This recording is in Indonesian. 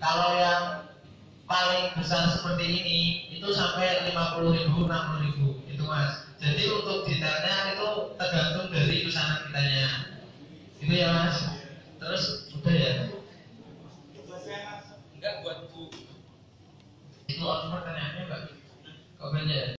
Kalau yang paling besar seperti ini itu sampai 50.000, 60.000 itu mas. Jadi untuk detailnya itu tergantung dari pesanan kitanya. Itu ya mas. Terus udah ya. Enggak buat bu. Itu pertanyaannya enggak? Kok banyak ya?